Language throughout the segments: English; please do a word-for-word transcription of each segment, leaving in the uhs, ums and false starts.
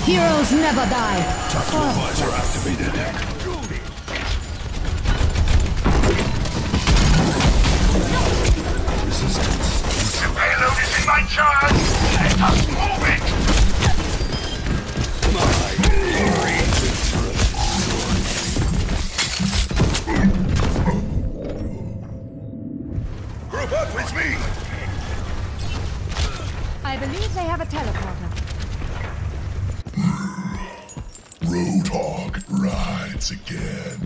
Heroes never die. Tactical visor activated. Resistance. The payload is in my charge! Let us move it! My raging turret destroyed. Group up with me! I believe they have a teleporter. Roadhog rides again.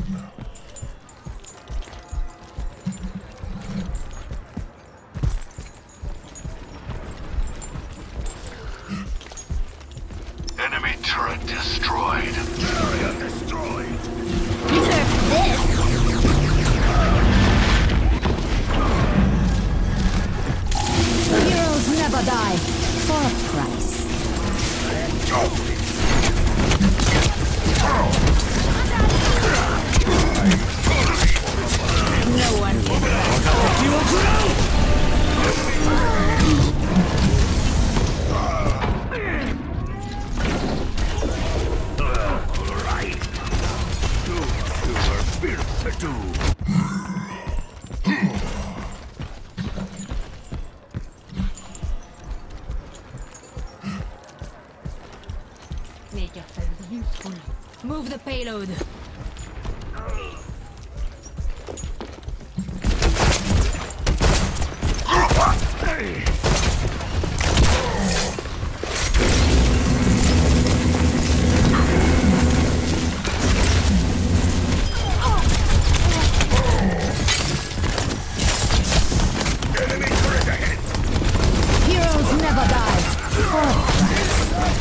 Enemy turret destroyed. Area destroyed. Deserve this. Heroes never die. For a price. No one can Alright. Do your built to do. make yourself useful. Move the payload. Group up! Enemy turret ahead! Heroes never die. For a price.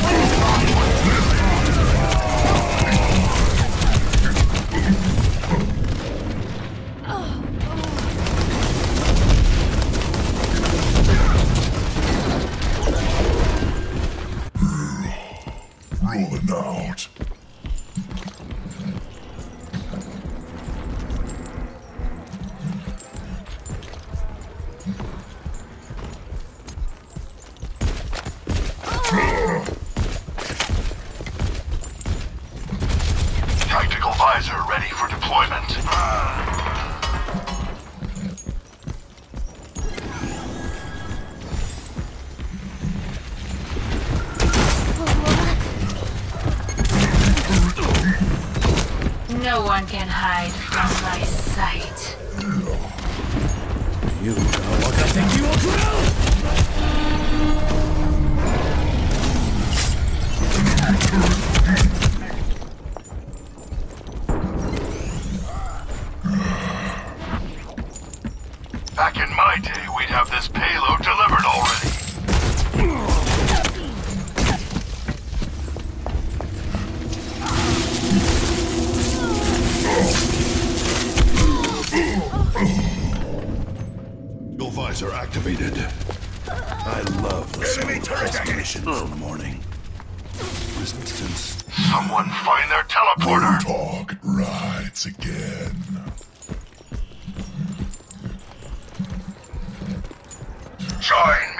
Rolling out. Tactical visor ready for deployment. No one can hide from my sight. You know what I think you will do. Back in my day, we'd have this payload delivered already. Your visor activated. I love the Enemy smell of turret ahead. missions in the morning. Resistance. Someone find their teleporter. Roadhog rides again. Join